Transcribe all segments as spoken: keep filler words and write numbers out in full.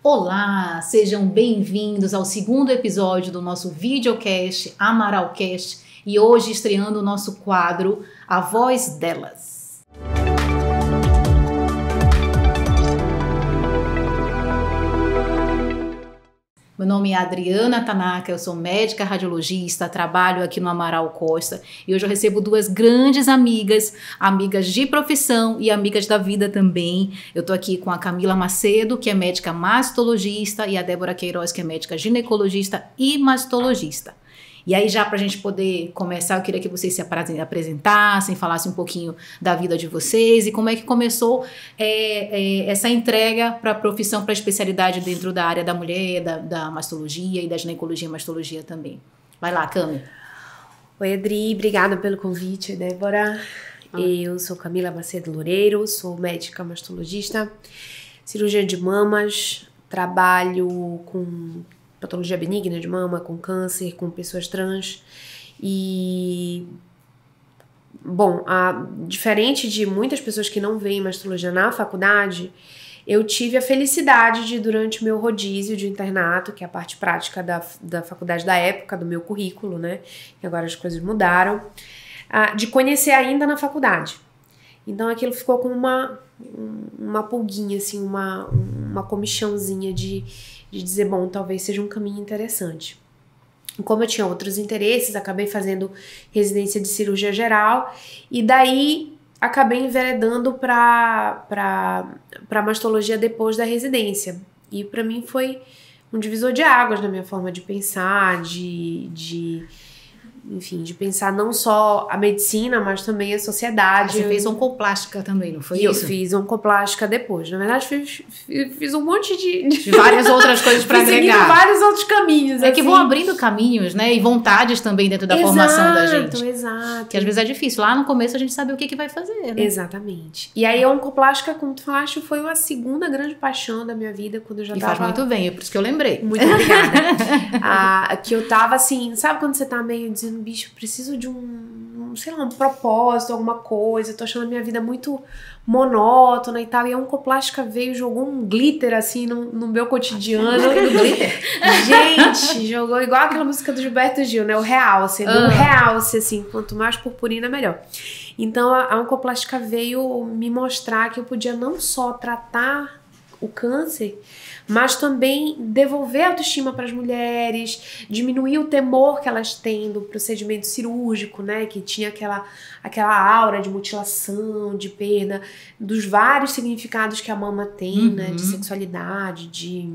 Olá, sejam bem-vindos ao segundo episódio do nosso videocast Amaralcast e hoje estreando o nosso quadro A Voz Delas. Meu nome é Adriana Tanaka, eu sou médica radiologista, trabalho aqui no Amaral Costa e hoje eu recebo duas grandes amigas, amigas de profissão e amigas da vida também. Eu tô aqui com a Camila Macedo, que é médica mastologista, e a Débora Queiroz, que é médica ginecologista e mastologista. E aí, já para a gente poder começar, eu queria que vocês se apresentassem, falassem um pouquinho da vida de vocês e como é que começou é, é, essa entrega para a profissão, para a especialidade dentro da área da mulher, da, da mastologia e da ginecologia e mastologia também. Vai lá, Cami. Oi, Adri, obrigada pelo convite, Débora. Ah. Eu sou Camila Macedo Loureiro, sou médica mastologista, cirurgiã de mamas, trabalho com patologia benigna de mama, com câncer, com pessoas trans. E, bom, a, diferente de muitas pessoas que não veem mastologia na faculdade, eu tive a felicidade de, durante o meu rodízio de internato, que é a parte prática da, da faculdade da época, do meu currículo, né, que agora as coisas mudaram, a, de conhecer ainda na faculdade. Então aquilo ficou como uma, uma pulguinha, assim, uma, uma comichãozinha de de dizer, bom, talvez seja um caminho interessante. Como eu tinha outros interesses, acabei fazendo residência de cirurgia geral e daí acabei enveredando para para mastologia depois da residência. E para mim foi um divisor de águas na minha forma de pensar, de, de enfim, de pensar não só a medicina, mas também a sociedade. Você fez oncoplástica também, não foi e isso? Eu fiz oncoplástica depois. Na verdade, fiz, fiz um monte de... de várias outras coisas para agregar. vários outros caminhos. É assim. que vão abrindo caminhos, né? E vontades também dentro da exato, formação da gente. Exato, exato. Que às vezes é difícil. Lá no começo a gente sabe o que, que vai fazer, né? Exatamente. E aí a oncoplástica, como tu falaste, foi a segunda grande paixão da minha vida, quando eu já e tava... E faz muito bem, é por isso que eu lembrei. Muito obrigada. ah, que eu tava assim, sabe quando você tá meio dizendo, bicho, preciso de um, um, sei lá, um propósito, alguma coisa, tô achando a minha vida muito monótona e tal, e a oncoplástica veio, jogou um glitter assim no, no meu cotidiano. Gente, jogou igual aquela música do Gilberto Gil, né, o realce, ah. um realce, assim, quanto mais purpurina, melhor. Então a, a oncoplástica veio me mostrar que eu podia não só tratar o câncer, mas também devolver a autoestima para as mulheres, diminuir o temor que elas têm do procedimento cirúrgico, né, que tinha aquela, aquela aura de mutilação, de perda, dos vários significados que a mama tem, uhum. né, de sexualidade, de,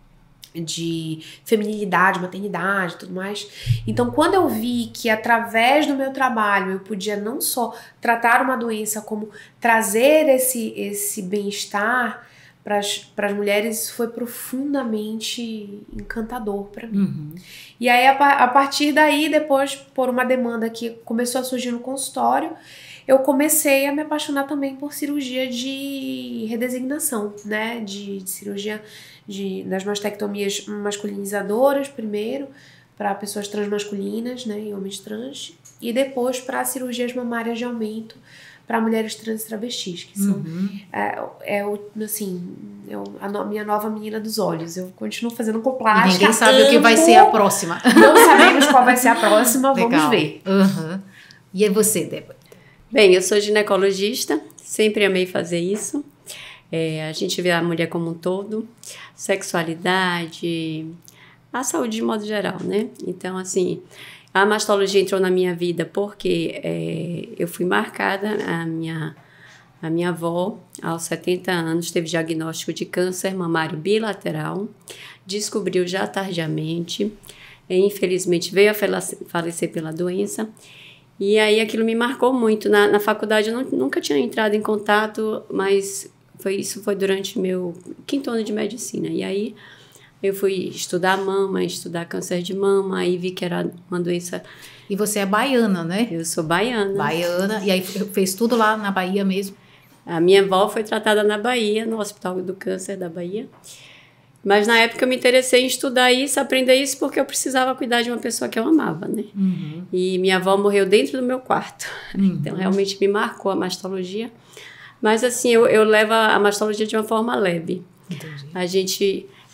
de feminilidade, maternidade e tudo mais. Então, quando eu vi que através do meu trabalho eu podia não só tratar uma doença, como trazer esse, esse bem-estar para as mulheres, isso foi profundamente encantador para mim. Uhum. E aí, a, a partir daí, depois, por uma demanda que começou a surgir no consultório, eu comecei a me apaixonar também por cirurgia de redesignação, né? De, de cirurgia de, das mastectomias masculinizadoras, primeiro, para pessoas transmasculinas, né? E homens trans, e depois para cirurgias mamárias de aumento, para mulheres trans e travestis, que são, uhum. é, é o, assim, é a no, minha nova menina dos olhos. Eu continuo fazendo oncoplástica. E ninguém sabe amo. o que vai ser a próxima. Não sabemos qual vai ser a próxima, Legal. Vamos ver. Uhum. E é você, Débora? Bem, eu sou ginecologista, sempre amei fazer isso. É, a gente vê a mulher como um todo, sexualidade, a saúde de modo geral, né? Então, assim... A mastologia entrou na minha vida porque é, eu fui marcada, a minha, a minha avó, aos setenta anos, teve diagnóstico de câncer mamário bilateral, descobriu já tardiamente, e, infelizmente veio a falecer pela doença, e aí aquilo me marcou muito. Na, na faculdade eu não, nunca tinha entrado em contato, mas foi, isso foi durante meu quinto ano de medicina, e aí... Eu fui estudar mama, estudar câncer de mama, aí vi que era uma doença... E você é baiana, né? Eu sou baiana. Baiana, e aí fez tudo lá na Bahia mesmo? A minha avó foi tratada na Bahia, no Hospital do Câncer da Bahia. Mas na época eu me interessei em estudar isso, aprender isso, porque eu precisava cuidar de uma pessoa que eu amava, né? Uhum. E minha avó morreu dentro do meu quarto. Uhum. Então realmente me marcou a mastologia. Mas assim, eu, eu levo a mastologia de uma forma leve. Entendi. A gente...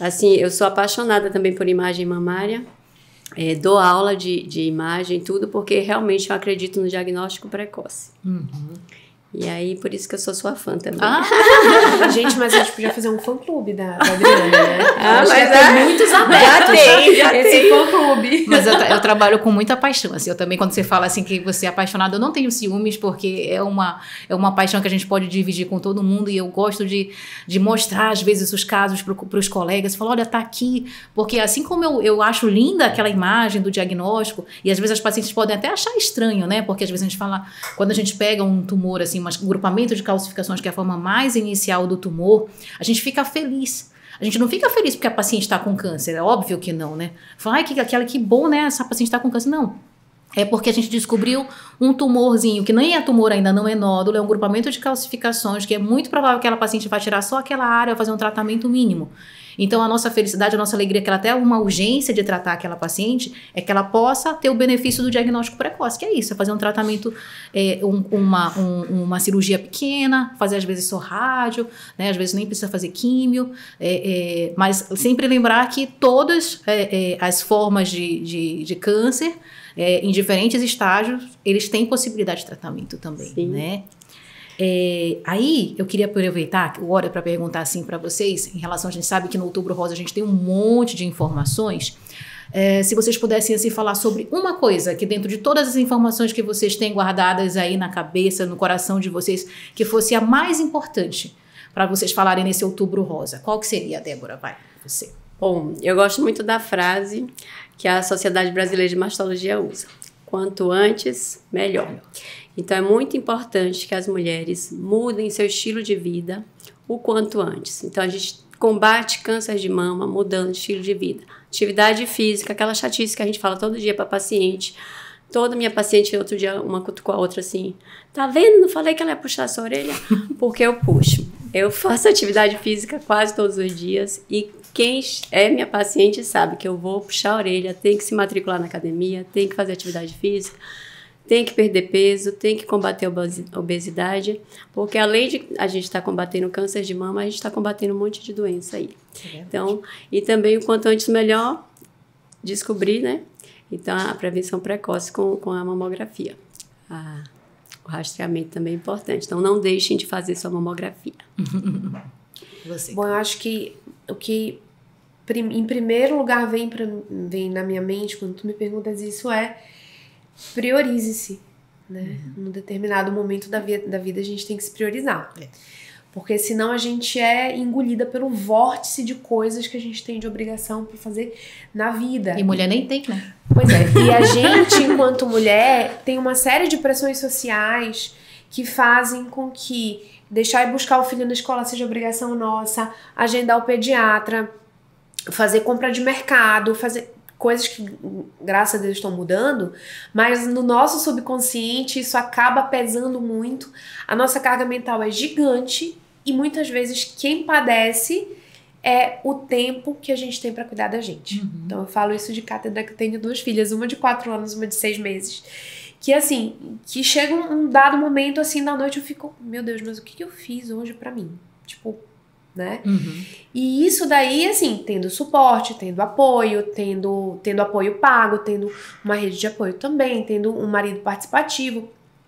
Assim, eu sou apaixonada também por imagem mamária. É, dou aula de, de imagem, tudo, porque realmente eu acredito no diagnóstico precoce. Uhum. E aí, por isso que eu sou sua fã também. Ah, gente, mas a gente podia fazer um fã-clube da, da Adriana, né? Ah, mas mas tem é... muitos abertos. Já tem, já esse tem. fã-clube. Mas eu, eu trabalho com muita paixão, assim, eu também, quando você fala assim que você é apaixonada, eu não tenho ciúmes, porque é uma, é uma paixão que a gente pode dividir com todo mundo, e eu gosto de, de mostrar, às vezes, os casos para os colegas, falar, olha, tá aqui, porque assim como eu, eu acho linda aquela imagem do diagnóstico, e às vezes as pacientes podem até achar estranho, né, porque às vezes a gente fala, quando a gente pega um tumor, assim, um grupamento de calcificações, que é a forma mais inicial do tumor, a gente fica feliz. A gente não fica feliz porque a paciente está com câncer, é óbvio que não, né? Fala, ai, que, aquela, que bom, né? Essa paciente está com câncer. Não. É porque a gente descobriu um tumorzinho, que nem é tumor ainda, não é nódulo, é um grupamento de calcificações, que é muito provável que aquela paciente vai tirar só aquela área, fazer um tratamento mínimo. Então, a nossa felicidade, a nossa alegria, que ela até uma urgência de tratar aquela paciente, é que ela possa ter o benefício do diagnóstico precoce, que é isso, é fazer um tratamento, é, um, uma, um, uma cirurgia pequena, fazer às vezes só rádio, né, às vezes nem precisa fazer químio, é, é, mas sempre lembrar que todas é, é, as formas de, de, de câncer, é, em diferentes estágios, eles têm possibilidade de tratamento também, Sim. né? É, aí eu queria aproveitar o hora para perguntar assim para vocês, em relação, a gente sabe que no Outubro Rosa a gente tem um monte de informações, é, se vocês pudessem assim, falar sobre uma coisa que dentro de todas as informações que vocês têm guardadas aí na cabeça, no coração de vocês, que fosse a mais importante para vocês falarem nesse Outubro Rosa, qual que seria, Débora? Vai, você. Bom, eu gosto muito da frase que a Sociedade Brasileira de Mastologia usa: quanto antes, melhor. Então, é muito importante que as mulheres mudem seu estilo de vida o quanto antes. Então, a gente combate câncer de mama mudando de estilo de vida. Atividade física, aquela chatice que a gente fala todo dia para paciente. Toda minha paciente, outro dia, uma cutucou a outra assim, tá vendo? Não falei que ela ia puxar a sua orelha? Porque eu puxo. Eu faço atividade física quase todos os dias e quem é minha paciente sabe que eu vou puxar a orelha, tem que se matricular na academia, tem que fazer atividade física, tem que perder peso, tem que combater a obesidade, porque além de a gente estar tá combatendo câncer de mama, a gente está combatendo um monte de doença aí. É então, e também o quanto antes melhor descobrir, né? Então, a prevenção precoce com, com a mamografia. Ah, o rastreamento também é importante. Então, não deixem de fazer sua mamografia. Você. Bom, eu acho que o que em primeiro lugar vem, pra, vem na minha mente quando tu me perguntas isso é priorize-se, né? Uhum. Num determinado momento da, via, da vida a gente tem que se priorizar. É. Porque senão a gente é engolida pelo vórtice de coisas que a gente tem de obrigação para fazer na vida. E mulher nem tem, né? Pois é. E a gente, enquanto mulher, tem uma série de pressões sociais que fazem com que deixar ir buscar o filho na escola seja obrigação nossa, agendar o pediatra, fazer compra de mercado, fazer coisas que, graças a Deus, estão mudando, mas no nosso subconsciente isso acaba pesando muito. A nossa carga mental é gigante e muitas vezes quem padece é o tempo que a gente tem para cuidar da gente. Uhum. Então eu falo isso de cátedra, que eu tenho duas filhas, uma de quatro anos, uma de seis meses, que assim, que chega um dado momento assim da noite eu fico, meu Deus, mas o que, que eu fiz hoje para mim? Tipo, né? Uhum. E isso daí, assim, tendo suporte, tendo apoio, tendo, tendo apoio pago, tendo uma rede de apoio também, tendo um marido participativo.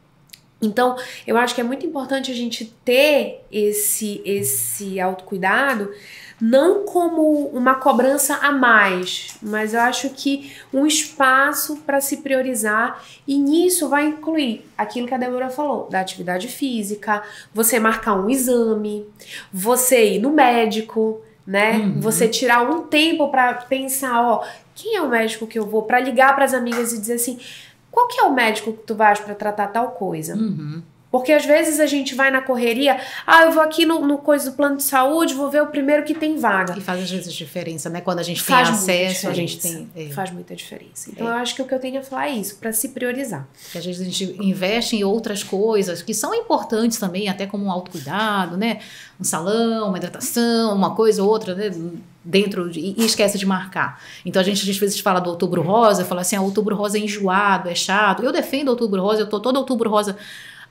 Então, eu acho que é muito importante a gente ter esse, esse autocuidado, não como uma cobrança a mais, mas eu acho que um espaço para se priorizar, e nisso vai incluir aquilo que a Débora falou, da atividade física, você marcar um exame, você ir no médico, né? Uhum. Você tirar um tempo para pensar, ó, quem é o médico que eu vou, para ligar para as amigas e dizer assim, qual que é o médico que tu vais para tratar tal coisa? Uhum. Porque às vezes a gente vai na correria, ah, eu vou aqui no, no coisa do plano de saúde, vou ver o primeiro que tem vaga. E faz às vezes diferença, né? Quando a gente faz tem acesso, a gente tem... É. Faz muita diferença. Então é. eu acho que o que eu tenho a falar é isso, para se priorizar. Porque às vezes a gente investe em outras coisas que são importantes também, até como um autocuidado, né? Um salão, uma hidratação, uma coisa ou outra, né? Dentro de, e esquece de marcar. Então a gente às vezes fala do Outubro Rosa, fala assim, ah, Outubro Rosa é enjoado, é chato. Eu defendo Outubro Rosa, eu tô todo Outubro Rosa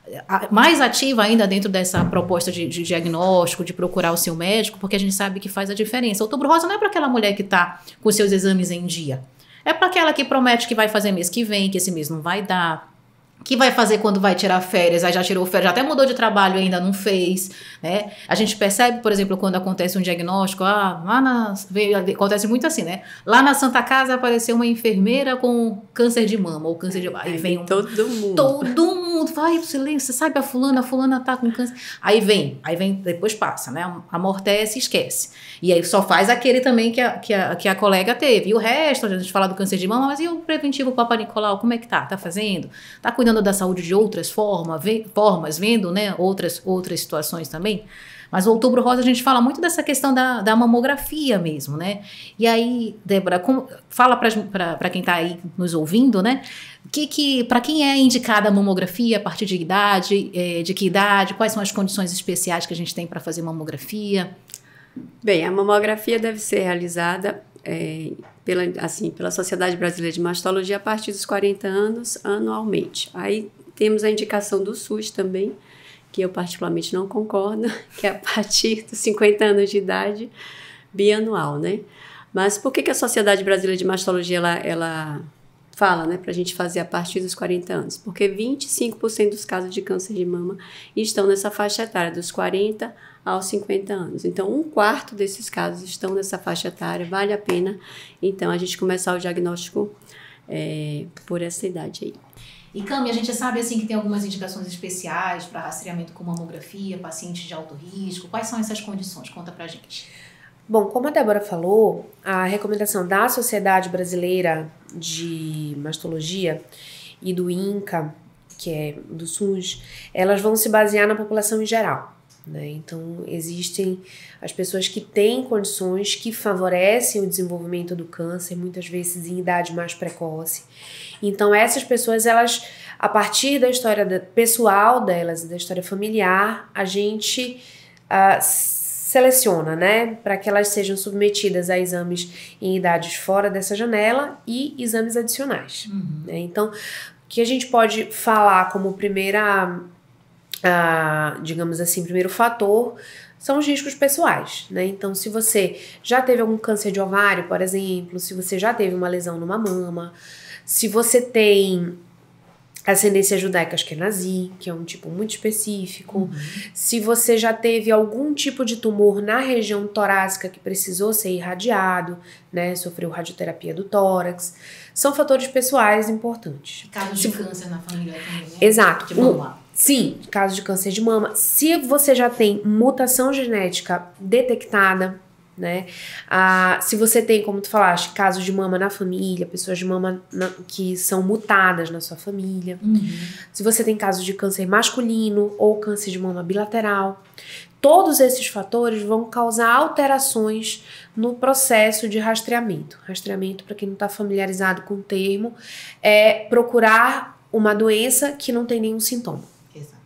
mais ativa ainda dentro dessa proposta de, de diagnóstico, de procurar o seu médico, porque a gente sabe que faz a diferença. Outubro Rosa não é para aquela mulher que está com seus exames em dia. É para aquela que promete que vai fazer mês que vem, que esse mês não vai dar, que vai fazer quando vai tirar férias, aí já tirou férias, já até mudou de trabalho e ainda não fez, né? A gente percebe, por exemplo, quando acontece um diagnóstico, ah, lá na, acontece muito assim, né? Lá na Santa Casa apareceu uma enfermeira com câncer de mama ou câncer de... Aí vem um, todo mundo. Todo mundo, vai, você, você sabe a fulana, a fulana tá com câncer. Aí vem, aí vem, depois passa, né? Amortece e esquece. E aí só faz aquele também que a, que a, que a colega teve. E o resto, a gente fala do câncer de mama, mas e o preventivo Papa Nicolau, como é que tá? Tá fazendo? Tá cuidando da saúde de outras forma, ve, formas, vendo, né, outras, outras situações também. Mas o Outubro Rosa a gente fala muito dessa questão da, da mamografia mesmo, né? E aí, Débora, como, fala para quem está aí nos ouvindo, né? Que, que, para quem é indicada a mamografia, a partir de idade, é, de que idade, quais são as condições especiais que a gente tem para fazer mamografia? Bem, a mamografia deve ser realizada é, pela, assim, pela Sociedade Brasileira de Mastologia a partir dos quarenta anos anualmente. Aí temos a indicação do SUS também, que eu particularmente não concordo, que é a partir dos cinquenta anos de idade, bianual, né? Mas por que, que a Sociedade Brasileira de Mastologia ela, ela fala, né, para a gente fazer a partir dos quarenta anos? Porque vinte e cinco por cento dos casos de câncer de mama estão nessa faixa etária, dos quarenta aos cinquenta anos. Então, um quarto desses casos estão nessa faixa etária, vale a pena, então, a gente começar o diagnóstico é, por essa idade aí. E, Cami, a gente sabe assim que tem algumas indicações especiais para rastreamento com mamografia, pacientes de alto risco. Quais são essas condições? Conta pra gente. Bom, como a Débora falou, a recomendação da Sociedade Brasileira de Mastologia e do INCA, que é do SUS, elas vão se basear na população em geral, né? Então, existem as pessoas que têm condições que favorecem o desenvolvimento do câncer, muitas vezes em idade mais precoce. Então, essas pessoas, elas, a partir da história pessoal delas e da história familiar, a gente uh, seleciona, né, para que elas sejam submetidas a exames em idades fora dessa janela e exames adicionais. Uhum. Né? Então, o que a gente pode falar como primeira, uh, digamos assim, primeiro fator são os riscos pessoais, né? Então, se você já teve algum câncer de ovário, por exemplo, se você já teve uma lesão numa mama, se você tem ascendência judaica-ashkenazi, que é um tipo muito específico, uhum. se você já teve algum tipo de tumor na região torácica que precisou ser irradiado, né, sofreu radioterapia do tórax, são fatores pessoais importantes. Casos de câncer na família também, né? Exato. De mama. Sim, caso de câncer de mama. Se você já tem mutação genética detectada, né? Ah, se você tem, como tu falaste, casos de mama na família, pessoas de mama na, que são mutadas na sua família. Uhum. Se você tem casos de câncer masculino ou câncer de mama bilateral, todos esses fatores vão causar alterações no processo de rastreamento. Rastreamento, para quem não está familiarizado com o termo, é procurar uma doença que não tem nenhum sintoma.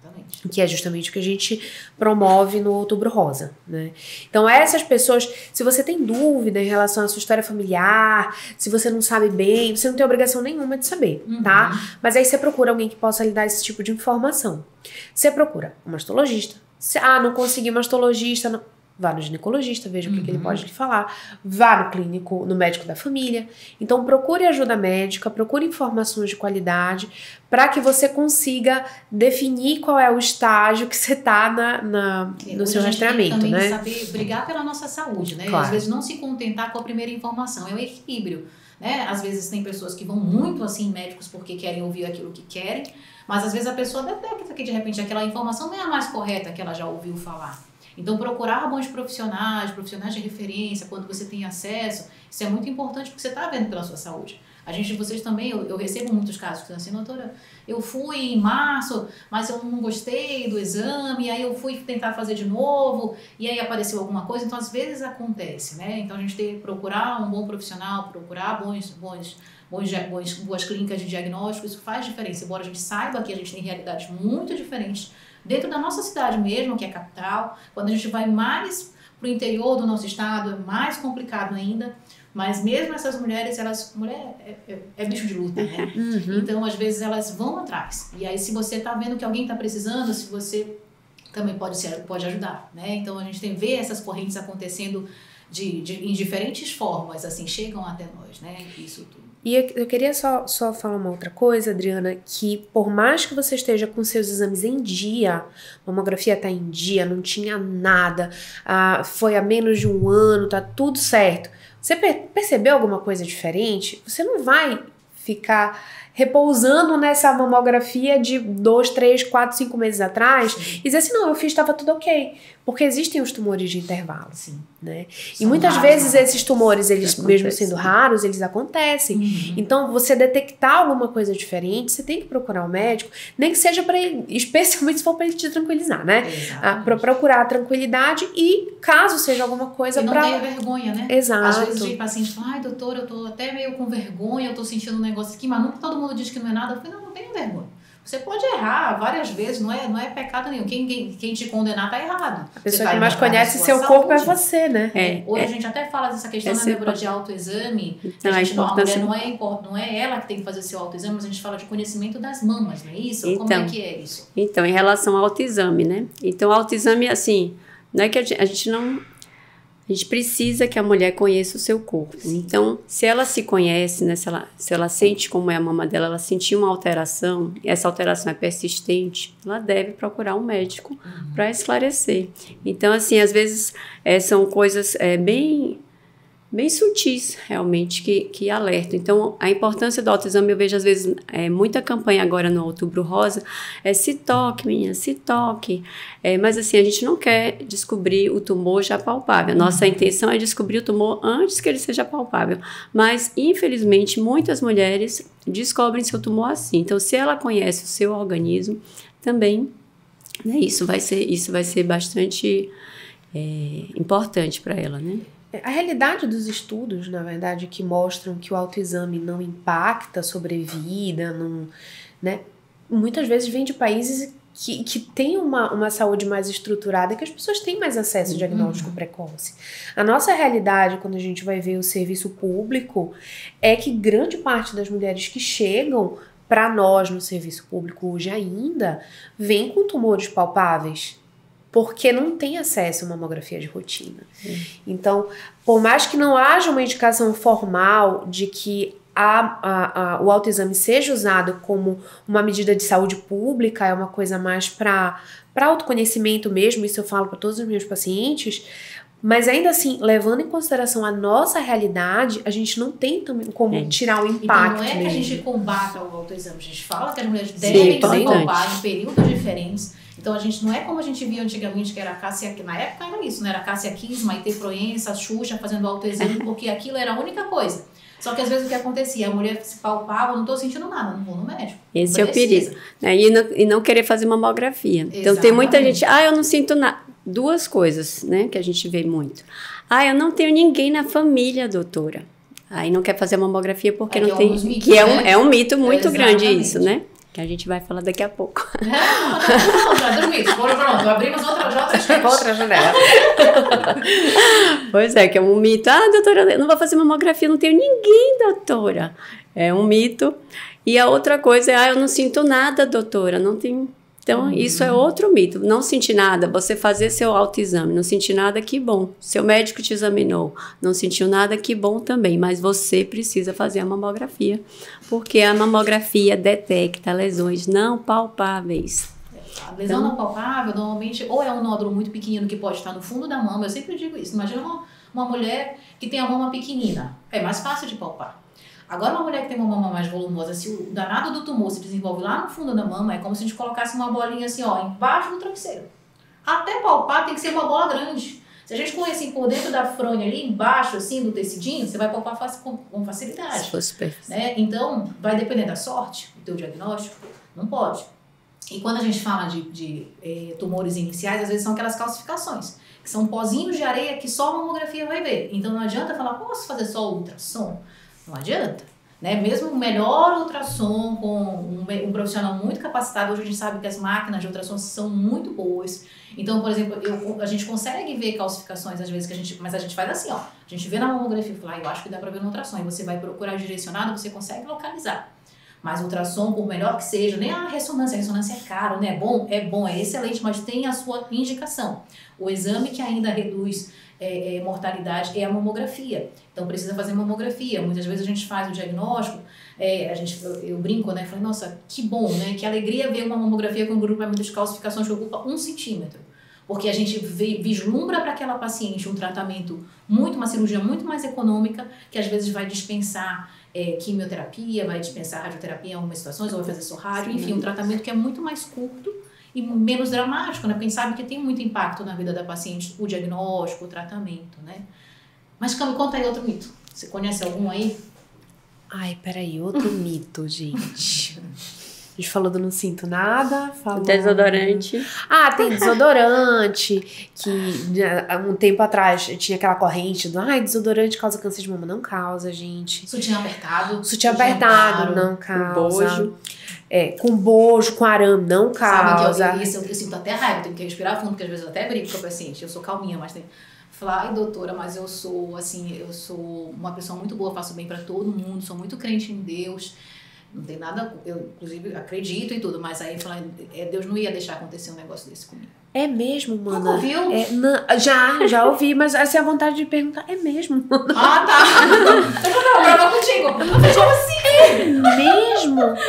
Que é justamente o que a gente promove no Outubro Rosa, né? Então, essas pessoas, se você tem dúvida em relação à sua história familiar, se você não sabe bem, você não tem obrigação nenhuma de saber, uhum. tá? Mas aí você procura alguém que possa lhe dar esse tipo de informação. Você procura um mastologista. Se, ah, não consegui mastologista, não. Vá no ginecologista, veja uhum. o que, que ele pode lhe falar. Vá no clínico, no médico da família. Então, procure ajuda médica, procure informações de qualidade para que você consiga definir qual é o estágio que você está na, na, no seu rastreamento, também né? Saber brigar pela nossa saúde, né? Claro. Às vezes não se contentar com a primeira informação, é um equilíbrio, né? Às vezes tem pessoas que vão muito assim, médicos, porque querem ouvir aquilo que querem, mas às vezes a pessoa detecta que de repente aquela informação não é a mais correta que ela já ouviu falar. Então, procurar bons profissionais, profissionais de referência, quando você tem acesso, isso é muito importante porque você está vendo pela sua saúde. A gente, vocês também, eu, eu recebo muitos casos que assim, doutora, eu fui em março, mas eu não gostei do exame, aí eu fui tentar fazer de novo, e aí apareceu alguma coisa, então às vezes acontece, né? Então a gente tem que procurar um bom profissional, procurar bons, bons, bons, bons, boas clínicas de diagnóstico, isso faz diferença, embora a gente saiba que a gente tem realidades muito diferentes dentro da nossa cidade mesmo, que é a capital. Quando a gente vai mais para o interior do nosso estado, é mais complicado ainda. Mas mesmo essas mulheres, elas, mulher é, é, é bicho de luta, né? Uhum. Então, às vezes, elas vão atrás. E aí, se você tá vendo que alguém tá precisando, se você também pode, ser, pode ajudar, né? Então, a gente tem ver essas correntes acontecendo de, de, em diferentes formas, assim, chegam até nós, né? Isso tudo. E eu, eu queria só, só falar uma outra coisa, Adriana, que por mais que você esteja com seus exames em dia, a mamografia tá em dia, não tinha nada, ah, foi há menos de um ano, tá tudo certo. Você per- percebeu alguma coisa diferente? Você não vai ficar repousando nessa mamografia de dois, três, quatro, cinco meses atrás Sim. e dizer assim, não, eu fiz, estava tudo ok. Porque existem os tumores de intervalo. Sim. Né? E muitas raros, vezes né? esses tumores, eles mesmo sendo raros, eles acontecem. Uhum. Então, você detectar alguma coisa diferente, você tem que procurar um médico, nem que seja para ele, especialmente se for para ele te tranquilizar, né? Ah, para procurar a tranquilidade e, caso seja alguma coisa para... não pra... tenha vergonha, né? Exato. Às vezes o paciente fala, ai, doutora, eu tô até meio com vergonha, eu tô sentindo um negócio aqui, mas nunca todo mundo diz que não é nada. Eu falei, não, não tenha vergonha. Você pode errar várias vezes, não é, não é pecado nenhum. Quem, quem, quem te condenar tá errado. A pessoa tá que mais conhece seu saúde. Corpo é você, né? É, Hoje é. a gente até fala dessa questão da neura de autoexame. Então, a, gente, não, a mulher não é, não é ela que tem que fazer seu autoexame, mas a gente fala de conhecimento das mamas, não é isso? Então, Como é que é isso? Então, em relação ao autoexame, né? Então, o autoexame, assim, não é que a gente, a gente não... A gente precisa que a mulher conheça o seu corpo. Sim. Então, se ela se conhece, né, se, ela, se ela sente como é a mama dela, ela sentiu uma alteração, e essa alteração é persistente, ela deve procurar um médico uhum. para esclarecer. Então, assim, às vezes é, são coisas é, bem, bem sutis, realmente, que, que alertam. Então, a importância do autoexame, eu vejo, às vezes, é, muita campanha agora no Outubro Rosa, é se toque, menina, se toque. É, mas, assim, a gente não quer descobrir o tumor já palpável. A nossa uhum. intenção é descobrir o tumor antes que ele seja palpável. Mas, infelizmente, muitas mulheres descobrem seu tumor assim. Então, se ela conhece o seu organismo, também, né, isso vai ser, isso vai ser bastante é, importante para ela, né? A realidade dos estudos, na verdade, que mostram que o autoexame não impacta a sobrevida, não, né, muitas vezes vem de países que, que têm uma, uma saúde mais estruturada e que as pessoas têm mais acesso ao diagnóstico uhum. precoce. A nossa realidade, quando a gente vai ver o serviço público, é que grande parte das mulheres que chegam para nós no serviço público hoje ainda, vem com tumores palpáveis. Porque não tem acesso a mamografia de rotina. Hum. Então, por mais que não haja uma indicação formal de que a, a, a, o autoexame seja usado como uma medida de saúde pública, é uma coisa mais para autoconhecimento mesmo, isso eu falo para todos os meus pacientes, mas ainda assim, levando em consideração a nossa realidade, a gente não tem também como é. tirar o impacto. Então, não é que mesmo. a gente combata o autoexame, a gente fala que as mulheres devem se palpar em períodos diferentes. Então, a gente não é como a gente via antigamente, que era a Cássia, que na época era isso, né? Era a Cássia Kiss, Maite Proença, Xuxa fazendo autoexame, porque aquilo era a única coisa. Só que às vezes o que acontecia, a mulher se palpava, não estou sentindo nada, não vou no médico. Esse é o perigo. Né? E, não, e não querer fazer mamografia. Exatamente. Então, tem muita gente, ah, eu não sinto nada. Duas coisas, né, que a gente vê muito. Ah, eu não tenho ninguém na família, doutora. Aí não quer fazer mamografia porque é não tem... Mitos, que né? é, um, é um mito muito é grande isso, né? Que a gente vai falar daqui a pouco. Não, não, não, já dormi. Pronto, abrimos outra, já outra, outra janela. Pois é, que é um mito. Ah, doutora, eu não vou fazer mamografia, não tenho ninguém, doutora. É um mito. E a outra coisa é, ah, eu não sinto nada, doutora, não tenho... Então, uhum. isso é outro mito. Não sentir nada, você fazer seu autoexame, não sentir nada, que bom. Seu médico te examinou, não sentiu nada, que bom também. Mas você precisa fazer a mamografia, porque a mamografia detecta lesões não palpáveis. A lesão então, não palpável, normalmente, ou é um nódulo muito pequenino que pode estar no fundo da mama. Eu sempre digo isso. Imagina uma, uma mulher que tem a mama pequenina. É mais fácil de palpar. Agora, uma mulher que tem uma mama mais volumosa, se o danado do tumor se desenvolve lá no fundo da mama, é como se a gente colocasse uma bolinha assim, ó, embaixo do travesseiro. Até palpar tem que ser uma bola grande. Se a gente põe assim por dentro da fronha ali, embaixo assim do tecidinho, você vai palpar com, com facilidade. Se fosse perfeito. Né? Então, vai depender da sorte, do teu diagnóstico, não pode. E quando a gente fala de, de eh, tumores iniciais, às vezes são aquelas calcificações, que são pozinhos de areia que só a mamografia vai ver. Então, não adianta falar, posso fazer só ultrassom? Não adianta. Né? Mesmo o melhor ultrassom, com um, um profissional muito capacitado, hoje a gente sabe que as máquinas de ultrassom são muito boas. Então, por exemplo, eu, a gente consegue ver calcificações às vezes, que a gente, mas a gente faz assim, ó, a gente vê na mamografia e fala, ah, eu acho que dá pra ver no ultrassom, e você vai procurar direcionado, você consegue localizar. Mas o ultrassom, por melhor que seja, nem a ressonância, a ressonância é caro, né? É bom, é bom, é excelente, mas tem a sua indicação. O exame que ainda reduz é, é, mortalidade é a mamografia. Então precisa fazer mamografia. Muitas vezes a gente faz o diagnóstico, é, a gente, eu, eu brinco, né? Falei, nossa, que bom, né? Que alegria ver uma mamografia com um grupamento de calcificações que ocupa um centímetro. Porque a gente vê, vislumbra para aquela paciente um tratamento muito, uma cirurgia muito mais econômica, que às vezes vai dispensar é, quimioterapia, vai dispensar radioterapia em algumas situações, ou vai fazer só rádio, enfim, um tratamento que é muito mais curto e menos dramático, né? Porque a gente sabe que tem muito impacto na vida da paciente, o diagnóstico, o tratamento, né? Mas, Cami, conta aí outro mito. Você conhece algum aí? Ai, peraí, outro mito, gente. A gente falou do não sinto nada. Falou... Desodorante. Ah, tem desodorante, que um tempo atrás tinha aquela corrente do ai, desodorante causa câncer de mama. Não causa, gente. Sutiã apertado. Sutiã apertado, não causa. Bojo. É, com bojo, com arame, não causa. Sabe que eu, eu, eu sinto até raiva, eu tenho que respirar fundo, porque às vezes eu até brigo com a paciente. Eu sou calminha, mas tem... Falar, ai doutora, mas eu sou, assim, eu sou uma pessoa muito boa, faço bem pra todo mundo, sou muito crente em Deus. Não tem nada, eu inclusive acredito e tudo, mas aí falar, é, Deus não ia deixar acontecer um negócio desse comigo. É mesmo, mana? Nunca ouviu? É, não, já, já ouvi, mas essa é a vontade de perguntar, é mesmo? Ah, tá. Eu vou gravar contigo. Eu falei, como assim? É mesmo?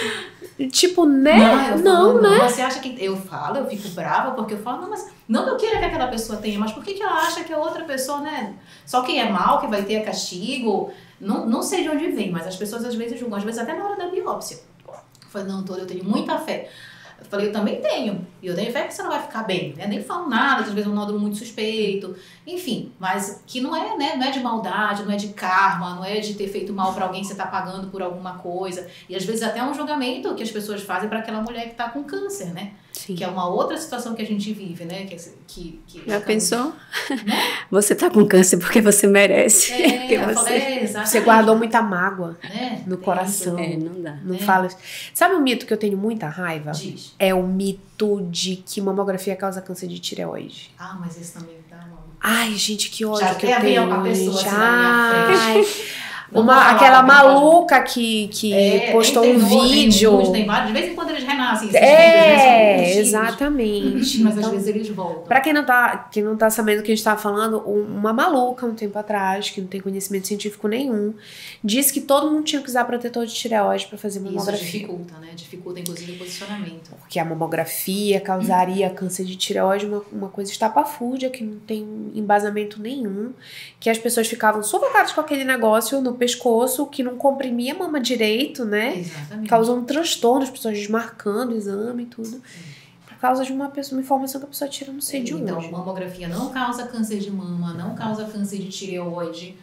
Tipo, né? Não, eu não, falo, né? Não, você acha que... Eu falo, eu fico brava, porque eu falo, não, mas... Não que eu queira que aquela pessoa tenha, mas por que que ela acha que a outra pessoa, né? Só quem é mal, que vai ter castigo... Não, não sei de onde vem, mas as pessoas às vezes julgam, às vezes até na hora da biópsia. Eu falei, não, doutora, eu tenho muita fé. Eu falei, eu também tenho. E eu tenho fé que você não vai ficar bem, né? Nem falo nada, às vezes é um nódulo muito suspeito. Enfim, mas que não é, né? Não é de maldade, não é de karma, não é de ter feito mal pra alguém que você tá pagando por alguma coisa. E às vezes até um julgamento que as pessoas fazem pra aquela mulher que tá com câncer, né? Sim. Que é uma outra situação que a gente vive, né? Que, que, que Já pensou? Né? Você tá com câncer porque você merece. É, porque você... Falei, exatamente. Você guardou muita mágoa é, no coração. É, não dá. Não É. fala isso. Sabe um mito que eu tenho muita raiva? Diz. É o mito de que mamografia causa câncer de tireoide. Ah, mas esse também tá mal. Ai, gente, que ódio Já que até eu havia tenho. uma pessoa gente. assim na minha Ai, Vamos uma, falar aquela também, maluca que, que É, postou tem, um tem um, vídeo. Tem, um, tem vários, de vez em quando eles renascem. Esses É, vídeos, né, são antigos, exatamente. Mas Então, às vezes eles voltam. pra quem não tá, quem não tá sabendo o que a gente tava falando, um- uma maluca um tempo atrás, que não tem conhecimento científico nenhum, disse que todo mundo tinha que usar protetor de tireoide pra fazer Isso mamografia. dificulta, né? Dificulta, inclusive, o posicionamento. Porque a mamografia causaria câncer de tireoide, uma, uma coisa estapafúrdia, que não tem embasamento nenhum, que as pessoas ficavam sufocadas com aquele negócio no pescoço, que não comprimia a mama direito, né? Exatamente. Causou um transtorno, as pessoas desmarcando o exame e tudo. Por causa de uma, pessoa, uma informação que a pessoa tira, não sei de onde. Então, mamografia não causa câncer de mama, não causa câncer de tireoide,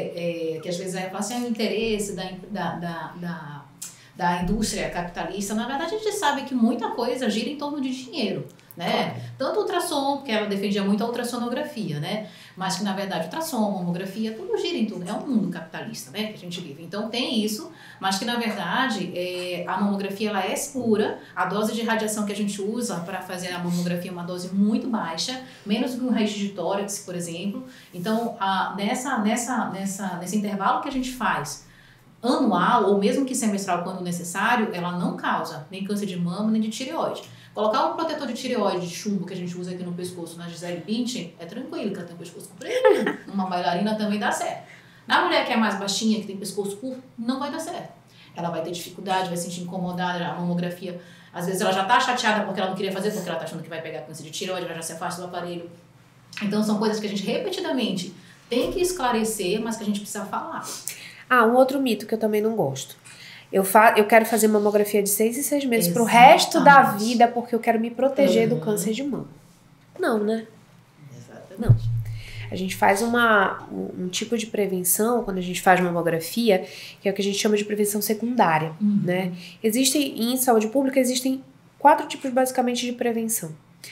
é, é, que às vezes é assim, é o interesse da, da, da, da, da indústria capitalista. Na verdade, a gente sabe que muita coisa gira em torno de dinheiro, né? Tanto ultrassom, porque ela defendia muito a ultrassonografia, né? Mas que, na verdade, ultrassom, mamografia, tudo gira em tudo. É um mundo capitalista, né? Que a gente vive. Então, tem isso, mas que, na verdade, é, a mamografia, ela é segura. A dose de radiação que a gente usa para fazer a mamografia é uma dose muito baixa, menos que um raio de tórax, por exemplo. Então, a, nessa, nessa, nessa, nesse intervalo que a gente faz, anual, ou mesmo que semestral, quando necessário, ela não causa nem câncer de mama, nem de tireoide. Colocar um protetor de tireoide de chumbo que a gente usa aqui no pescoço na Gisele Bündchen é tranquilo, que ela tem o pescoço comprido. Uma bailarina também dá certo. Na mulher que é mais baixinha, que tem pescoço curto, não vai dar certo. Ela vai ter dificuldade, vai se sentir incomodada, a mamografia, às vezes ela já tá chateada porque ela não queria fazer, porque ela tá achando que vai pegar câncer de tireoide, ela já se afasta do aparelho. Então são coisas que a gente repetidamente tem que esclarecer, mas que a gente precisa falar. Ah, um outro mito que eu também não gosto. Eu, fa eu quero fazer mamografia de seis em seis meses pro Exatamente. resto da vida porque eu quero me proteger Uhum. do câncer de mama. Não, né? Exatamente. Não. A gente faz uma, um, um tipo de prevenção quando a gente faz mamografia, que é o que a gente chama de prevenção secundária, Uhum. né? Existem, em saúde pública, existem quatro tipos basicamente de prevenção.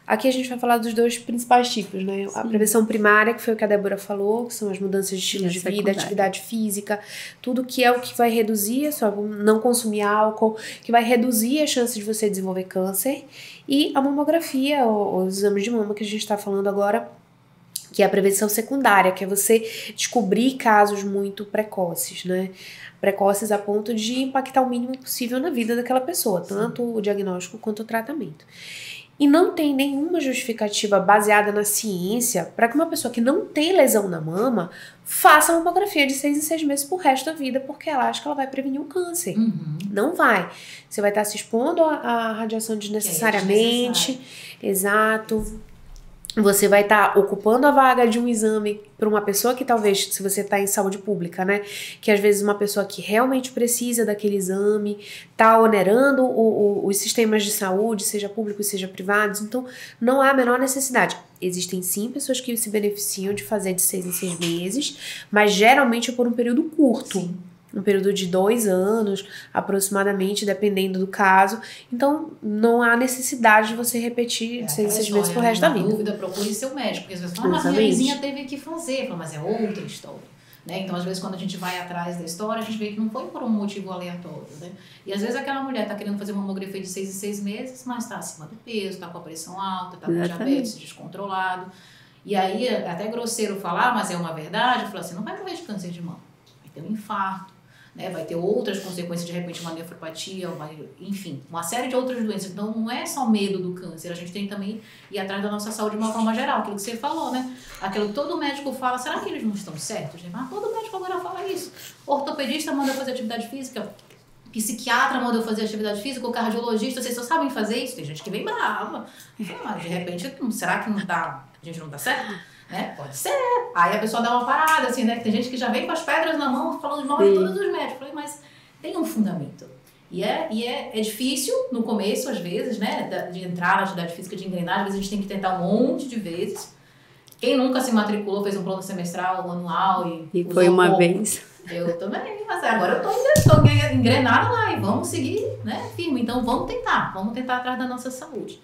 Aqui a gente vai falar dos dois principais tipos, né? Sim. A prevenção primária, que foi o que a Débora falou, que são as mudanças de estilo de vida, secundária. Atividade física, tudo que é o que vai reduzir, só não consumir álcool, que vai reduzir a chance de você desenvolver câncer. E a mamografia, os exames de mama que a gente está falando agora, que é a prevenção secundária, que é você descobrir casos muito precoces, né? Precoces a ponto de impactar o mínimo possível na vida daquela pessoa, tanto o diagnóstico quanto o tratamento. E não tem nenhuma justificativa baseada na ciência para que uma pessoa que não tem lesão na mama faça uma mamografia de seis em seis meses pro resto da vida, porque ela acha que ela vai prevenir um câncer. Uhum. Não vai. Você vai estar se expondo à radiação desnecessariamente. É exato. Você vai estar tá ocupando a vaga de um exame para uma pessoa que talvez, se você está em saúde pública, né? Que às vezes uma pessoa que realmente precisa daquele exame está onerando o, o, os sistemas de saúde, seja públicos, seja privados. Então, não há a menor necessidade. Existem sim pessoas que se beneficiam de fazer de seis em seis meses, mas geralmente é por um período curto. Sim. Um período de dois anos, aproximadamente, dependendo do caso. Então, não há necessidade de você repetir de seis em seis meses pro resto da vida. Na dúvida, procure seu médico. Porque às vezes fala, mas a minha vizinha teve que fazer. Fala, mas é outra história. Né? Então, às vezes, quando a gente vai atrás da história, a gente vê que não foi por um motivo aleatório. Né? E às vezes aquela mulher está querendo fazer uma mamografia de seis em seis meses, mas está acima do peso, está com a pressão alta, está com diabetes descontrolado. E aí, é até grosseiro falar, mas é uma verdade. Eu falo assim, não vai morrer de câncer de mama. Vai ter um infarto. Né, vai ter outras consequências, de repente uma nefropatia, uma, enfim, uma série de outras doenças. Então não é só medo do câncer, a gente tem também ir atrás da nossa saúde de uma forma geral, aquilo que você falou, né? Aquilo que todo médico fala, será que eles não estão certos? Ah, todo médico agora fala isso. Ortopedista manda fazer atividade física, psiquiatra manda fazer atividade física, o cardiologista, vocês só sabem fazer isso? Tem gente que vem brava. Mas de repente, será que não tá, a gente não tá certo? Né? Pode ser. Aí a pessoa dá uma parada, assim, né? Tem gente que já vem com as pedras na mão falando mal de todos os médicos. Eu falei, mas tem um fundamento. E, é, e é, é difícil no começo, às vezes, né? De entrar na atividade física, de engrenar. Às vezes a gente tem que tentar um monte de vezes. Quem nunca se matriculou, fez um plano semestral, anual e... E foi uma vez. Eu também, mas agora eu tô, tô engrenada lá e vamos seguir, né? Firme. Então vamos tentar. Vamos tentar atrás da nossa saúde.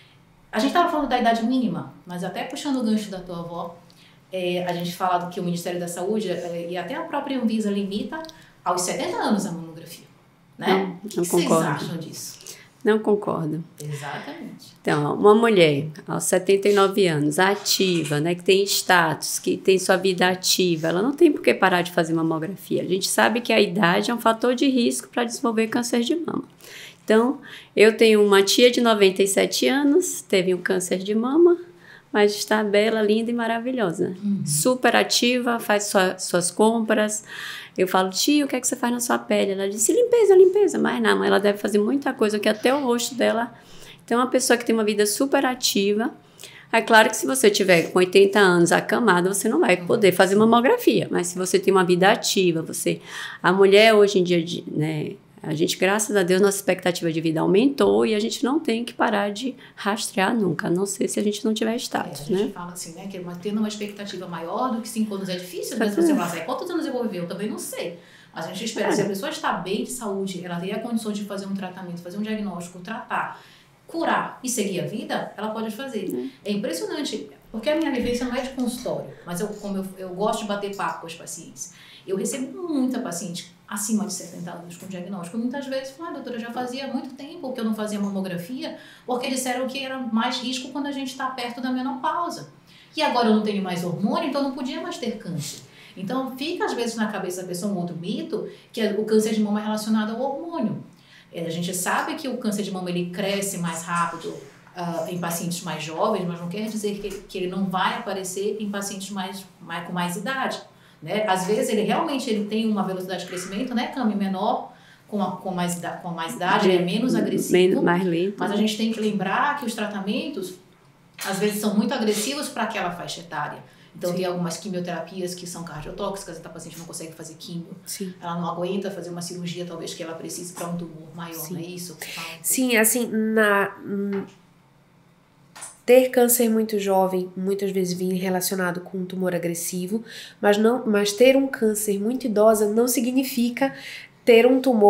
A gente estava falando da idade mínima, mas até puxando o gancho da tua avó, é, a gente fala que o Ministério da Saúde é, e até a própria Anvisa limita aos setenta anos a mamografia. Né? Não, não o que concordo. vocês acham disso? Não concordo. Exatamente. Então, uma mulher aos setenta e nove anos, ativa, né, que tem status, que tem sua vida ativa, ela não tem por que parar de fazer mamografia. A gente sabe que a idade é um fator de risco para desenvolver câncer de mama. Então, eu tenho uma tia de noventa e sete anos, teve um câncer de mama, mas está bela, linda e maravilhosa. Uhum. Super ativa, faz sua, suas compras. Eu falo, tia, o que é que você faz na sua pele? Ela disse, limpeza, limpeza. Mas não, ela deve fazer muita coisa, que até o rosto dela... Então, é uma pessoa que tem uma vida super ativa. É claro que se você tiver com oitenta anos acamada, você não vai poder fazer mamografia. Mas se você tem uma vida ativa, você... A mulher hoje em dia, né... A gente, graças a Deus, nossa expectativa de vida aumentou e a gente não tem que parar de rastrear nunca, a não ser se a gente não tiver status, é, a gente né? fala assim, né, que tendo uma expectativa maior do que cinco anos é difícil, mas você fala assim, quantos anos eu vou viver? Eu também não sei. Mas a gente espera, é. se a pessoa está bem de saúde, ela tem a condição de fazer um tratamento, fazer um diagnóstico, tratar, curar e seguir a vida, ela pode fazer. É, é impressionante, porque a minha vivência não é de consultório, mas eu, como eu, eu gosto de bater papo com os pacientes. Eu recebo muita paciente acima de setenta anos com diagnóstico. Muitas vezes, falam, ah, doutora, já fazia muito tempo que eu não fazia mamografia, porque disseram que era mais risco quando a gente está perto da menopausa. E agora eu não tenho mais hormônio, então eu não podia mais ter câncer. Então, fica às vezes na cabeça da pessoa um outro mito, que é o câncer de mama é relacionado ao hormônio. A gente sabe que o câncer de mama ele cresce mais rápido uh, em pacientes mais jovens, mas não quer dizer que ele, que ele não vai aparecer em pacientes mais, mais, com mais idade. Né? Às vezes ele realmente ele tem uma velocidade de crescimento, né, Cami, menor, com, a, com, mais, com mais idade, ele é menos agressivo. Mais lento. Mas a gente tem que lembrar que os tratamentos, às vezes, são muito agressivos para aquela faixa etária. Então, Sim. tem algumas quimioterapias que são cardiotóxicas, então a paciente não consegue fazer quimio. Sim. Ela não aguenta fazer uma cirurgia, talvez, que ela precise para um tumor maior, Sim. não é isso? Sim, assim, na... Ter câncer muito jovem, muitas vezes vem relacionado com um tumor agressivo, mas, não, mas ter um câncer muito idosa não significa ter um tumor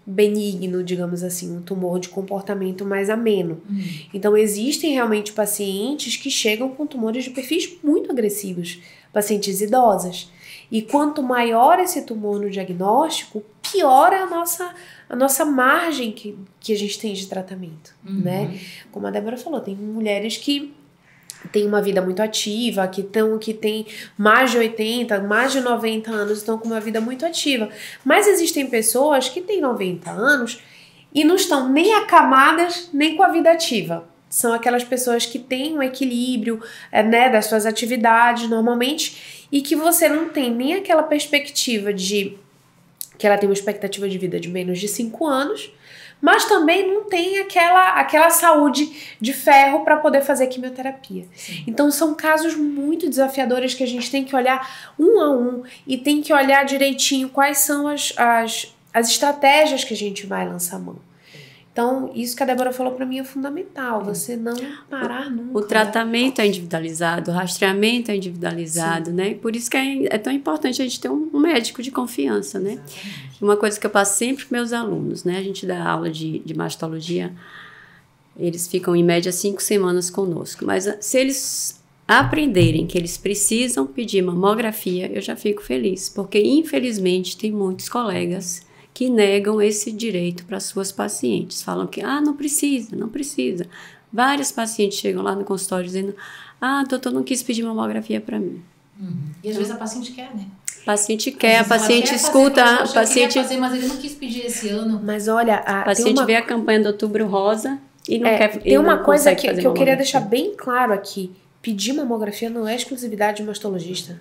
benigno, digamos assim, um tumor de comportamento mais ameno. Hum. Então, existem realmente pacientes que chegam com tumores de perfis muito agressivos, pacientes idosas. E quanto maior esse tumor no diagnóstico, pior é a nossa, a nossa margem que, que a gente tem de tratamento, Uhum. né? Como a Débora falou, tem mulheres que têm uma vida muito ativa, que, tão, que têm mais de oitenta, mais de noventa anos, estão com uma vida muito ativa. Mas existem pessoas que têm noventa anos e não estão nem acamadas, nem com a vida ativa. São aquelas pessoas que têm um equilíbrio, é, né, das suas atividades normalmente, e que você não tem nem aquela perspectiva de que ela tem uma expectativa de vida de menos de cinco anos, mas também não tem aquela, aquela saúde de ferro para poder fazer quimioterapia. Sim. Então são casos muito desafiadores que a gente tem que olhar um a um e tem que olhar direitinho quais são as, as, as estratégias que a gente vai lançar mão. Então, isso que a Débora falou para mim é fundamental, você não parar nunca. O tratamento é individualizado, o rastreamento é individualizado, Sim. né? Por isso que é, é tão importante a gente ter um, um médico de confiança, né? Exatamente. Uma coisa que eu passo sempre para meus alunos, né? A gente dá aula de, de mastologia, eles ficam em média cinco semanas conosco, mas se eles aprenderem que eles precisam pedir mamografia, eu já fico feliz, porque infelizmente tem muitos colegas que negam esse direito para suas pacientes. Falam que, ah, não precisa, não precisa. Vários pacientes chegam lá no consultório dizendo, ah, doutor, não quis pedir mamografia para mim. Uhum. E às vezes a paciente quer, né? A paciente quer, a paciente quer escuta, fazer, a paciente... fazer, mas ele não quis pedir esse ano. Mas olha... A paciente uma... vê a campanha do Outubro Rosa e não é, quer Tem uma não coisa que, que eu queria mamografia. deixar bem claro aqui. Pedir mamografia não é exclusividade de mastologista.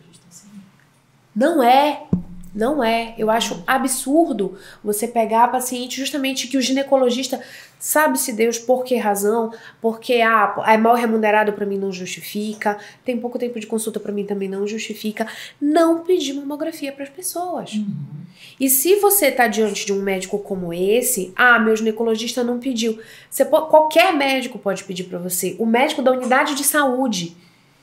Não é. Não é. Eu acho absurdo você pegar a paciente justamente que o ginecologista sabe-se Deus por que razão, porque ah, é mal remunerado para mim não justifica, tem pouco tempo de consulta para mim também não justifica, não pedir mamografia para as pessoas. Uhum. E se você tá diante de um médico como esse, ah, meu ginecologista não pediu, você pode, qualquer médico pode pedir para você, o médico da unidade de saúde,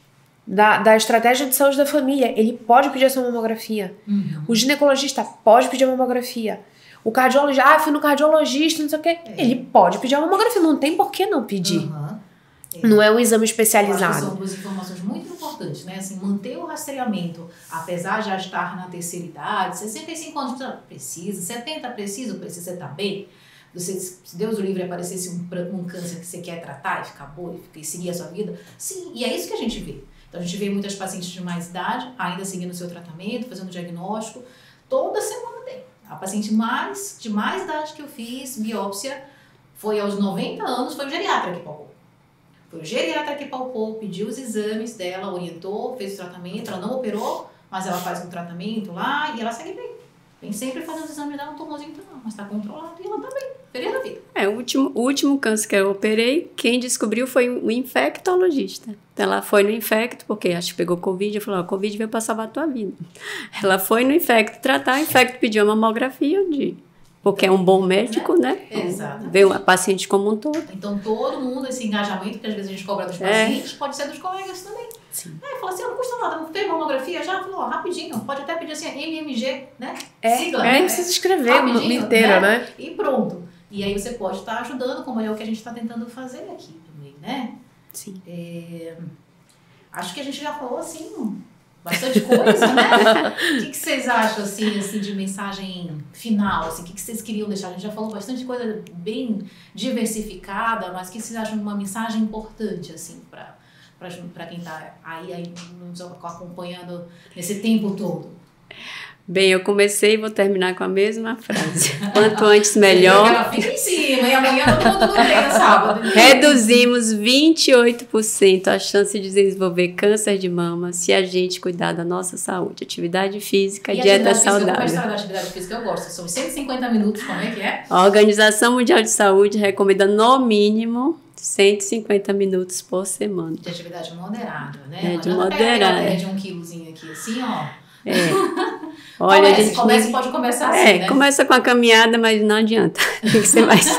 Da, da estratégia de saúde da família, ele pode pedir a sua mamografia. Uhum. O ginecologista pode pedir a mamografia. O cardiologista, ah, fui no cardiologista, não sei o quê. É. Ele pode pedir a mamografia, não tem por que não pedir. Uhum. É. Não é um exame Eu acho especializado. que são duas informações muito importantes, né? Assim, manter o rastreamento, apesar de já estar na terceira idade, sessenta e cinco anos precisa, setenta precisa, precisa estar bem. Você, se Deus o livre aparecesse um, um câncer que você quer tratar e ficar boa e seguir a sua vida, sim, e é isso que a gente vê. Então, a gente vê muitas pacientes de mais idade, ainda seguindo o seu tratamento, fazendo o diagnóstico. Toda semana tem. A paciente mais, de mais idade que eu fiz, biópsia, foi aos noventa anos, foi o geriatra que palpou. Foi o geriatra que palpou, pediu os exames dela, orientou, fez o tratamento, ela não operou, mas ela faz um tratamento lá e ela segue bem. Vem sempre fazendo os exames dela, um tumorzinho não, mas está controlado e ela tá bem, feliz da vida. É, o último, o último câncer que eu operei, quem descobriu foi o infectologista. Ela foi no infecto, porque acho que pegou Covid, eu falei, ó, Covid veio pra salvar a tua vida. Ela foi no infecto tratar, o infecto pediu uma mamografia, eu digo, porque é um bom médico, né? Exato. Vê a paciente como um todo. Então, todo mundo, esse engajamento que às vezes a gente cobra dos É. pacientes, pode ser dos colegas também. Sim. É, fala assim, não custa nada, não fez mamografia já? Falou, ó, rapidinho, pode até pedir assim, M M G, né? É, Sigla, nem né? precisa escrever o nome Rapidinho, inteiro, né? E pronto. E aí você pode estar ajudando, como é o que a gente está tentando fazer aqui também, né? Sim. É, acho que a gente já falou, assim, bastante coisa, né? O que, que vocês acham, assim, assim, de mensagem final? Assim, o que, que vocês queriam deixar? A gente já falou bastante coisa bem diversificada, mas o que vocês acham de uma mensagem importante, assim, para para quem está aí, aí nos acompanhando nesse tempo todo? Bem, eu comecei e vou terminar com a mesma frase. Quanto antes, melhor. Ela fica em cima, e amanhã todo mundo não treina sábado. Reduzimos vinte e oito por cento a chance de desenvolver câncer de mama se a gente cuidar da nossa saúde. Atividade física e dieta atividade saudável. Física, eu vou da atividade física, eu gosto. São cento e cinquenta minutos, como é que é? A Organização Mundial de Saúde recomenda no mínimo cento e cinquenta minutos por semana. De atividade moderada, né? É, Não de adianta pegar moderada. de um quilozinho aqui, assim, ó. É. Olha, comece, a gente comece, nem... pode começar assim, É, né? começa com a caminhada, mas não adianta. Tem que ser mais...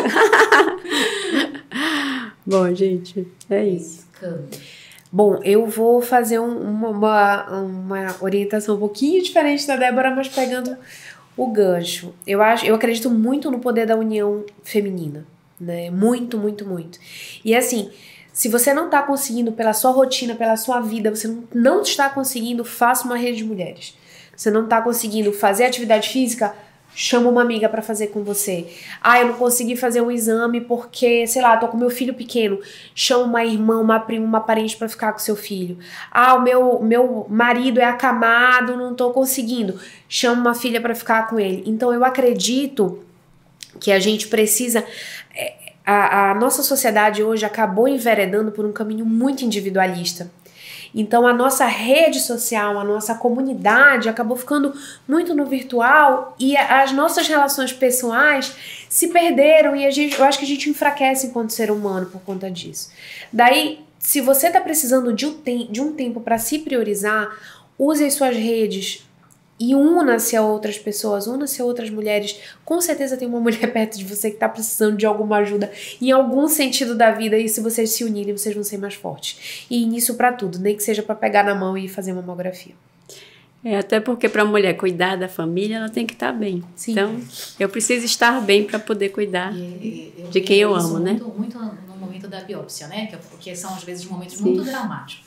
Bom, gente, é isso. Bom, eu vou fazer um, uma, uma, uma orientação um pouquinho diferente da Débora, mas pegando o gancho. Eu, acho, eu acredito muito no poder da união feminina, né? Muito, muito, muito. E assim, se você não tá conseguindo pela sua rotina, pela sua vida, você não, não está conseguindo, faça uma rede de mulheres. Você não tá conseguindo fazer atividade física, chama uma amiga pra fazer com você. Ah, eu não consegui fazer um exame porque, sei lá, tô com meu filho pequeno. Chama uma irmã, uma prima, uma parente pra ficar com seu filho. Ah, o meu, meu marido é acamado, não tô conseguindo. Chama uma filha pra ficar com ele. Então, eu acredito que a gente precisa... A, a nossa sociedade hoje acabou enveredando por um caminho muito individualista. Então a nossa rede social, a nossa comunidade acabou ficando muito no virtual e as nossas relações pessoais se perderam e a gente, eu acho que a gente enfraquece enquanto ser humano por conta disso. Daí, se você está precisando de um, te- de um tempo para se priorizar, use as suas redes e una-se a outras pessoas, una-se a outras mulheres. Com certeza tem uma mulher perto de você que está precisando de alguma ajuda em algum sentido da vida e se vocês se unirem, vocês vão ser mais fortes. E nisso para tudo, nem que seja para pegar na mão e fazer uma mamografia. É, até porque para a mulher cuidar da família, ela tem que estar bem. Sim. Então, eu preciso estar bem para poder cuidar E, eu de quem eu vejo amo, isso né? Muito, muito no momento da biópsia, né? Que, que são, às vezes, momentos Sim. muito dramáticos.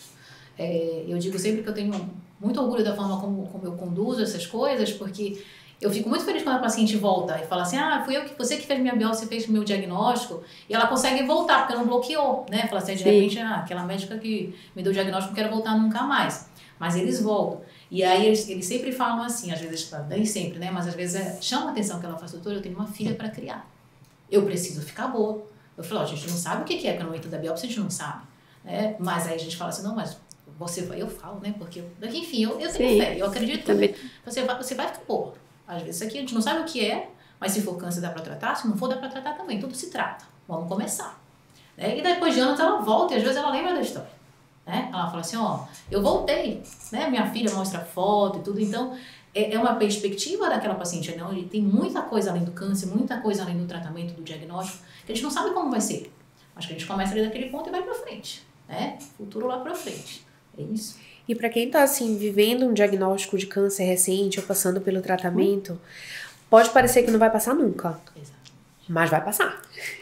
É, eu digo sempre que eu tenho muito orgulho da forma como, como eu conduzo essas coisas, porque eu fico muito feliz quando a paciente volta e fala assim, ah, fui eu que, você que fez minha biópsia, fez meu diagnóstico, e ela consegue voltar, porque não bloqueou, né? Fala assim, de Sim. repente, ah, aquela médica que me deu o diagnóstico, não quero voltar nunca mais. Mas eles voltam. E aí eles, eles sempre falam assim, às vezes, nem sempre, né? Mas às vezes é, chama a atenção que ela faz, doutora, eu tenho uma filha para criar. Eu preciso ficar boa. Eu falo, ó, a gente não sabe o que é, porque no momento da biópsia a gente não sabe. Né? Mas aí a gente fala assim, não, mas você vai, eu falo, né? Porque, eu, enfim, eu, eu tenho Sim. fé, eu acredito. Também. Você vai, você vai ficar boa. Às vezes aqui a gente não sabe o que é, mas se for câncer dá para tratar, se não for dá para tratar também, tudo se trata. Vamos começar. Né? E depois de anos ela volta e às vezes ela lembra da história. Né? Ela fala assim, ó, eu voltei, né? Minha filha mostra foto e tudo, então é, é uma perspectiva daquela paciente, não? Ele tem muita coisa além do câncer, muita coisa além do tratamento, do diagnóstico, que a gente não sabe como vai ser, mas que a gente começa ali daquele ponto e vai pra frente, né? Futuro lá pra frente, é isso. E para quem tá assim, vivendo um diagnóstico de câncer recente ou passando pelo tratamento, hum. pode parecer que não vai passar nunca. Exato. Mas vai passar.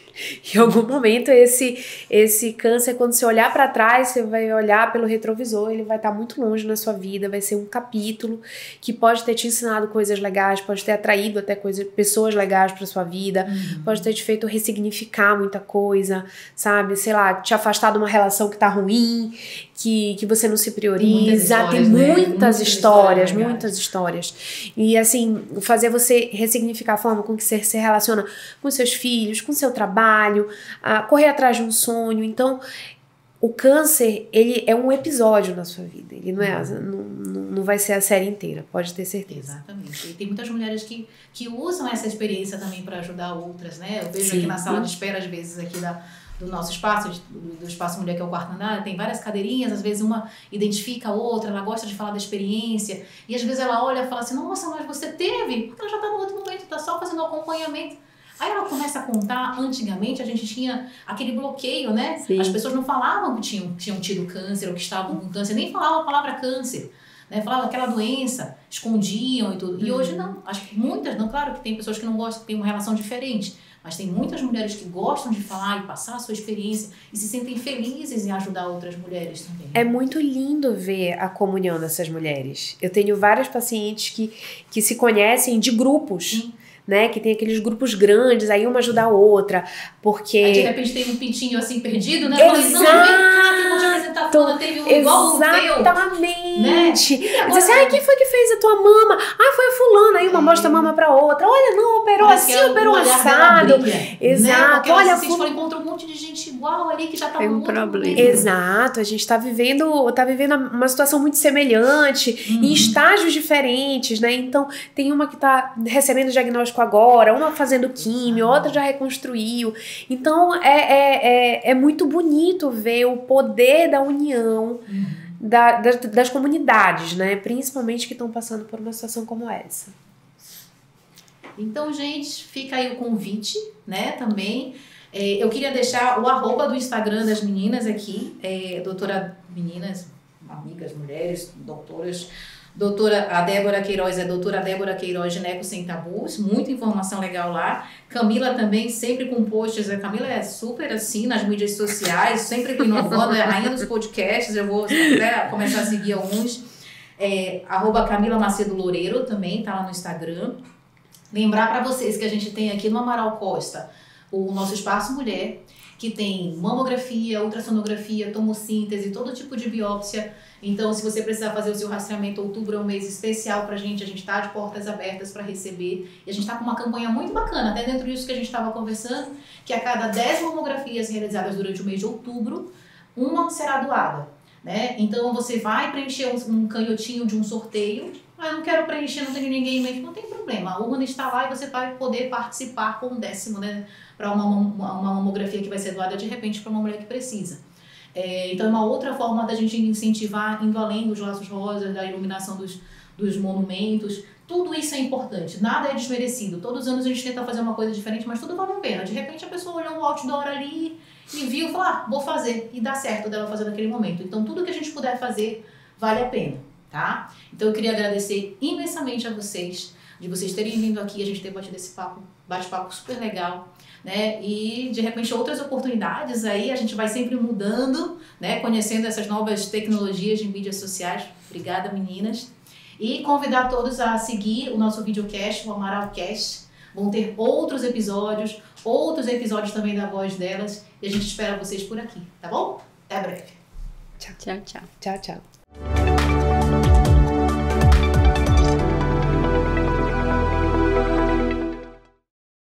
Em algum momento esse, esse câncer, quando você olhar para trás, você vai olhar pelo retrovisor, ele vai estar muito longe na sua vida, vai ser um capítulo que pode ter te ensinado coisas legais, pode ter atraído até coisas, pessoas legais para sua vida, uhum. pode ter te feito ressignificar muita coisa, sabe? Sei lá, te afastar de uma relação que tá ruim, que, que você não se prioriza. Tem muitas histórias, tem muitas, né? muitas histórias, histórias muitas histórias. E assim, fazer você ressignificar a forma com que você se relaciona com seus filhos, com seu trabalho, a correr atrás de um sonho. Então, o câncer, ele é um episódio na sua vida. Ele não, é, não, não vai ser a série inteira, pode ter certeza. Exatamente. E tem muitas mulheres que, que usam essa experiência também para ajudar outras, né? Eu vejo Sim. aqui na sala de espera, às vezes, aqui da, do nosso espaço, do, do Espaço Mulher, que é o quarto andar, tem várias cadeirinhas, às vezes uma identifica a outra, ela gosta de falar da experiência, e às vezes ela olha e fala assim, nossa, mas você teve? Porque ela já está no outro momento, está só fazendo o acompanhamento. Aí ela começa a contar, antigamente a gente tinha aquele bloqueio, né? Sim. As pessoas não falavam que tinham, tinham tido câncer ou que estavam com câncer, nem falavam a palavra câncer, né? Falavam aquela doença, escondiam e tudo. E uhum. hoje não, acho que muitas, não, claro que tem pessoas que não gostam, que têm uma relação diferente, mas tem muitas mulheres que gostam de falar e passar a sua experiência e se sentem felizes em ajudar outras mulheres também. É muito lindo ver a comunhão dessas mulheres. Eu tenho várias pacientes que, que se conhecem de grupos. Sim. Né, que tem aqueles grupos grandes, aí uma ajuda a outra, porque... Aí de repente tem um pintinho assim perdido, né? Exato! Falei, não, vem cá que eu vou te apresentar, fulana, teve um igual o teu. Exatamente! Né? Diz assim, ai, quem foi que fez a tua mama? Ah, foi a fulana, aí uma é. mostra a mama pra outra, olha, não, operou Parece assim, operou assado. Brilha, exato, né? Porque olha... a gente encontra um monte de gente igual ali, que já tá é um muito problema. Bem. Exato, a gente tá vivendo, tá vivendo uma situação muito semelhante, uhum. em estágios diferentes, né? Então, tem uma que tá recebendo diagnóstico agora, uma fazendo químio, outra já reconstruiu. Então, é, é, é, é muito bonito ver o poder da união uhum. da, das, das comunidades, né? Principalmente que estão passando por uma situação como essa. Então, gente, fica aí o convite, né, também. É, eu queria deixar o arroba do Instagram das meninas aqui, é, doutora meninas, amigas, mulheres, doutoras, Doutora, a Débora Queiroz é doutora Débora Queiroz, Gineco Sem Tabus, muita informação legal lá. Camila também, sempre com posts, a Camila é super assim nas mídias sociais, sempre inovando, é a rainha dos podcasts, eu vou né, começar a seguir alguns. É, arroba Camila Macedo Loureiro também, tá lá no Instagram. Lembrar para vocês que a gente tem aqui no Amaral Costa o nosso Espaço Mulher, que tem mamografia, ultrassonografia, tomossíntese, todo tipo de biópsia. Então, se você precisar fazer o seu rastreamento, outubro é um mês especial pra gente, a gente tá de portas abertas para receber. E a gente tá com uma campanha muito bacana, até dentro disso que a gente estava conversando, que a cada dez mamografias realizadas durante o mês de outubro, uma será doada, né? Então, você vai preencher um, um canhotinho de um sorteio. Ah, eu não quero preencher, não tenho ninguém em mente, não tem problema. A urna está lá e você vai poder participar com um décimo, né? Para uma, uma, uma mamografia que vai ser doada de repente para uma mulher que precisa. É, então é uma outra forma da gente incentivar, indo além dos laços rosas, da iluminação dos, dos monumentos. Tudo isso é importante, nada é desmerecido. Todos os anos a gente tenta fazer uma coisa diferente, mas tudo vale a pena. De repente a pessoa olhou um outdoor ali e viu e falou, ah, vou fazer. E dá certo dela fazer naquele momento. Então tudo que a gente puder fazer vale a pena, tá? Então eu queria agradecer imensamente a vocês, de vocês terem vindo aqui, a gente ter batido esse papo, bate-papo super legal, né? E de repente outras oportunidades aí, a gente vai sempre mudando, né? Conhecendo essas novas tecnologias de mídias sociais. Obrigada, meninas. E convidar todos a seguir o nosso videocast, o Amaralcast. Vão ter outros episódios, outros episódios também da voz delas. E a gente espera vocês por aqui, tá bom? Até breve. Tchau, tchau. Tchau, tchau. tchau.